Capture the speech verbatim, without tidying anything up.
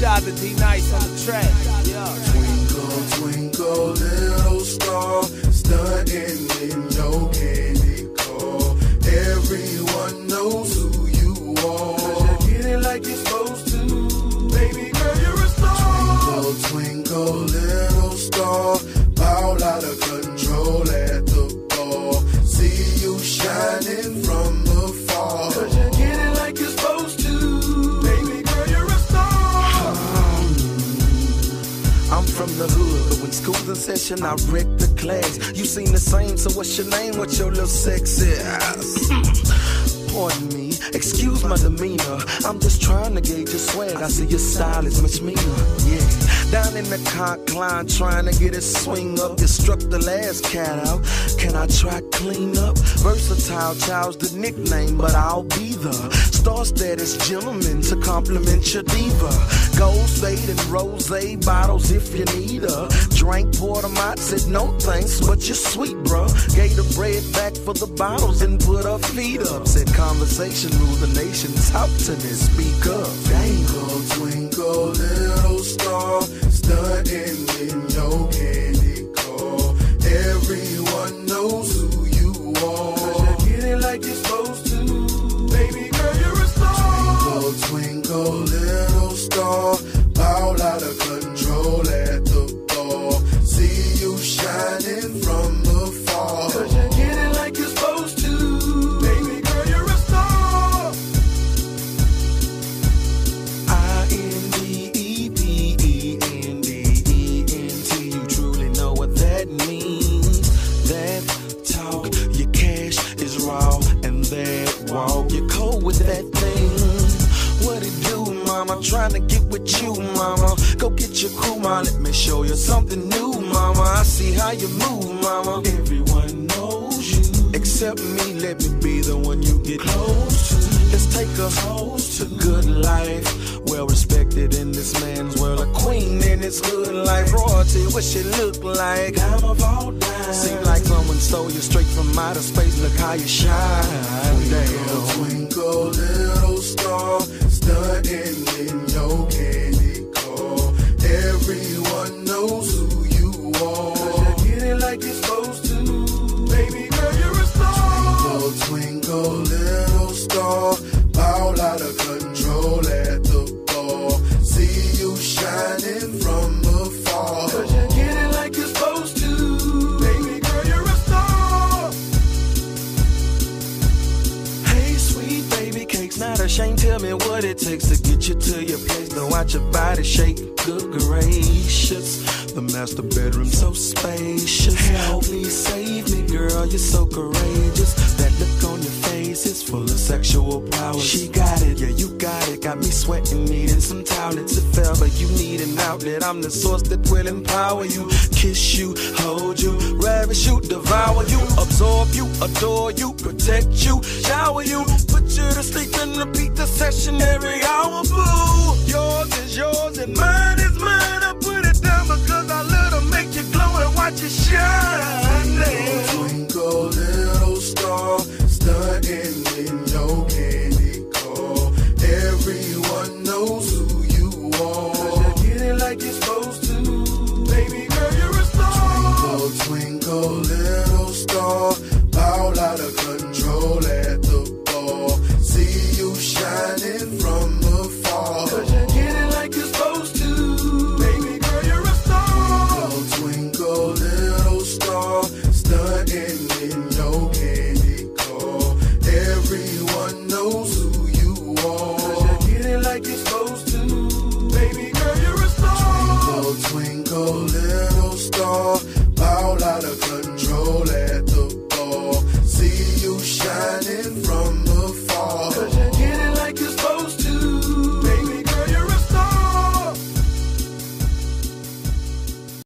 shout to D Nice on the track. Yeah. Twinkle, twinkle, little star, stunting in your candy car. Everyone knows who you are. Cause you get it like you're supposed to. Baby girl, you're a star. Twinkle, twinkle, little star, ball out of control at the bar. See you shining from afar. Cause you get it like you're supposed to. Baby girl, you're a star. I'm from the hood, but when school's in session, I wreck the class. You seem the same, so what's your name? What's your little sexy ass? Pardon me, excuse my demeanor. I'm just trying to gauge your swag. I see your style is much meaner. Yeah, down in the concline, trying to get a swing up. You struck the last cat out. Can I try clean up? Versatile child's the nickname, but I'll be the star status gentleman to compliment your diva. Gold spade and rose bottles if you need her. Drank Porter Mott, said no thanks, but you're sweet, bruh. Gave the bread back for the bottles and put her feet up. Said conversation rule the nation. Talk to me, speak up. Twinkle, twinkle, little star, stunting in your candy car. Everyone knows who you are. Cause you get it like you're supposed to. Baby girl, you're a star. Twinkle, twinkle, little star, ball out of control at the bar. See you shining from afar. Cause you get it like you're supposed to. Baby girl, you're a star. I N D E P E N D E N T. You truly know what that means. That talk, your cash is raw, and that walk, you're cold with that thing. What it do, mama? Trying to get with you, mama. Go get your crew, mama. Let me show you something new, mama. I see how you move, mama. Everyone knows you, except me. Let me be the one you get close to. Let's take a toast to good life. Well respected in this man's world, a queen in this good life. Royalty, what she look like? Dime of all dimes. Seem like someone stole you straight from outer space. Look how you shine. Twinkle, twinkle, little star, stunting in your candy car. Everyone knows who you are. Cause you get it like you're supposed to. Baby girl, you're a star. Twinkle, twinkle, little star, ball out of control at the bar. See you shining from afar. Cause you get it like you're supposed to. Baby girl, you're a star. Hey, sweet baby cakes, not ashamed. Tell me what it takes to get you to your place. Don't watch your body shake. Good gracious, the master bedroom so spacious. Help me, save me, girl. You're so courageous. That look on your face is full of sexual power. She got it, yeah, you got it. Got me sweating, needing some towelettes. If ever you need an outlet, I'm the source that will empower you. Kiss you, hold you, ravish you, devour you, absorb you, adore you, protect you, shower you, put you to sleep and repeat the session every hour. Boo, yours is yours and mine is mine. I put it down because I love to make you glow and watch you shine. Twinkle, twinkle, little star, stunting in your candy car. Everyone knows who you are. Cause you get it like you're supposed to. Baby girl, you're a star. Twinkle, twinkle, little star, ball out of control at the bar. See you shining from afar. Cause you get it like you're supposed to. Baby girl, you're a star. Twinkle, twinkle, little star, stunting in your candy car. Everyone knows who you are. Cause you get it like you're supposed to. Baby girl, you're a star. Twinkle, twinkle, little star, ball out of control at the bar. See you shining from